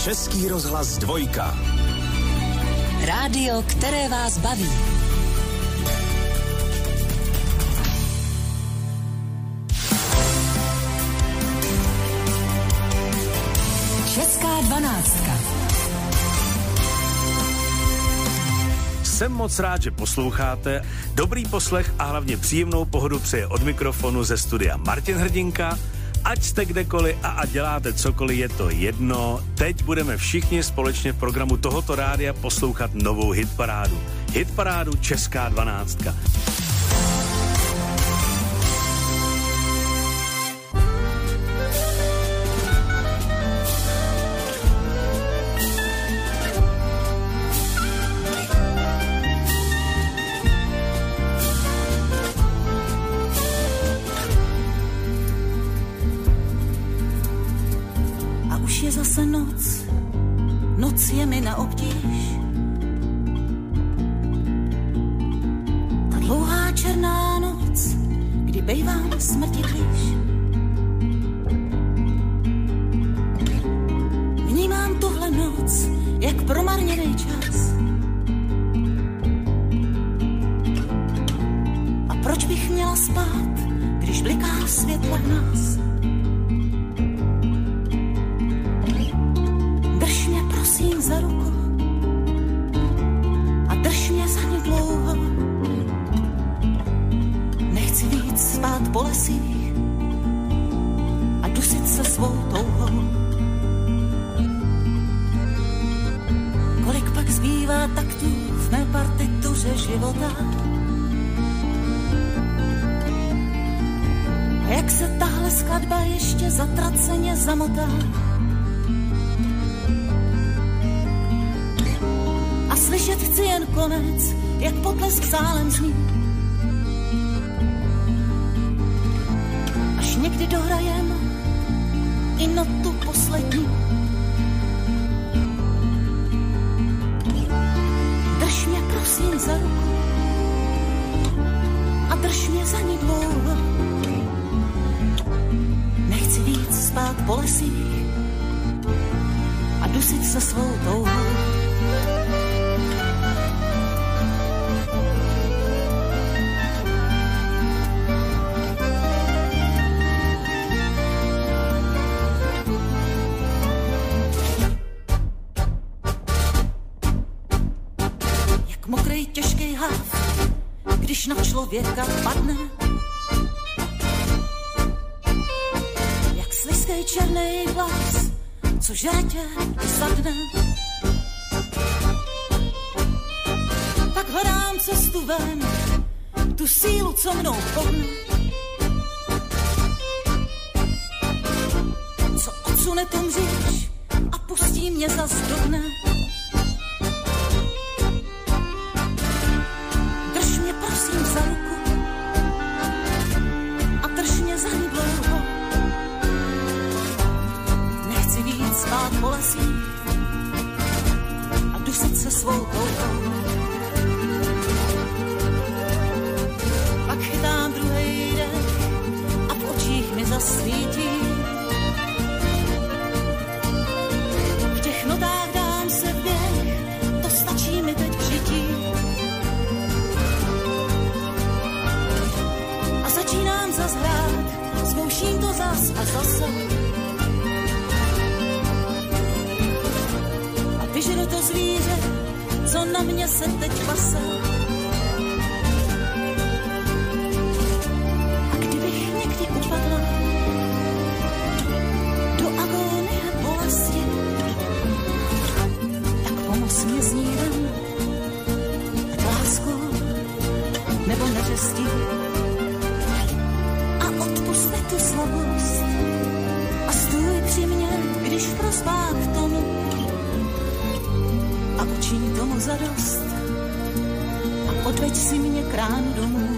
Český rozhlas 2. Rádio, které vás baví. Česká 12. Jsem moc rád, že posloucháte. Dobrý poslech a hlavně příjemnou pohodu přeje od mikrofonu ze studia Martin Hrdinka. Ať jste kdekoliv a ať děláte cokoliv, je to jedno. Teď budeme všichni společně v programu tohoto rádia poslouchat novou hitparádu. Hitparádu Česká 12. Noc je mi na obtíž. Ta dlouhá černá noc, kdy bejvám smrti blíž. Vnímám tuhle noc, jak promarněný čas. A proč bych měla spát, když bliká světlo v nás? Prosím za ruku a drž mě za ní dlouho. Nechci víc spát po lesích a dusit se svou touhou. Kolik pak zbývá taktů v mé partituře života? A jak se tahle skladba ještě zatraceně zamotá? Slyšet chci jen konec, jak potlesk sálem zní. Až někdy dohrajem i notu poslední. Drž mě prosím za ruku a drž mě za ní dlouho. Nechci víc spát po lesích a dusit se svou touhou. Když na člověka padne, jak slizkej černej vlas, co žere tě za dne. Tak hledám cestu ven, tu sílu, co mnou pohne, co odsune tu mříž a pustí mě zas do dne. Za ruku a drž mě za ní dlouho. Nechci víc spát po lesích a dusit se svou touhou. Pak chytám druhej dech a v očích mi zasvítí. V těch notách dám se běh, to stačí mi teď v žití. Začínám zas hrát, zkouším to zas a zase. A vyžeru to zvíře, co na mě se teď pase. A kdybych někdy upadla do agónie bolesti, tak pomoz mě z ní ven, ať láskou nebo neřestí. Odpusťte tu slabost a stůj při mně, když v prosbách tomu a učiň tomu zadost a odveď si mě krám domů.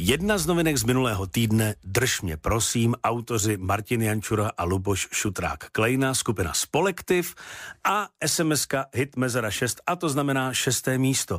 Jedna z novinek z minulého týdne, Drž mě prosím, autoři Martin Jančura a Luboš Šutrák Klejna, skupina Spolektiv a SMS-ka Hit Mezera 6, a to znamená 6. místo.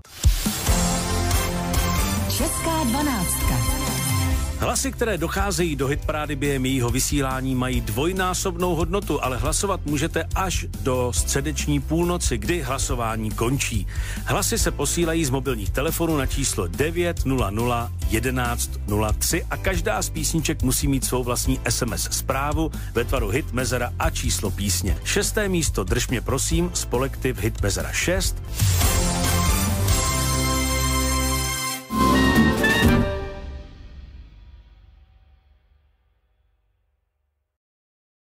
Česká 12. Hlasy, které docházejí do hitparády během jejího vysílání, mají dvojnásobnou hodnotu, ale hlasovat můžete až do středeční půlnoci, kdy hlasování končí. Hlasy se posílají z mobilních telefonů na číslo 900 11 03 a každá z písniček musí mít svou vlastní SMS zprávu ve tvaru Hit Mezera a číslo písně. 6. místo, Drž mě prosím, Spolektiv Hit Mezera 6.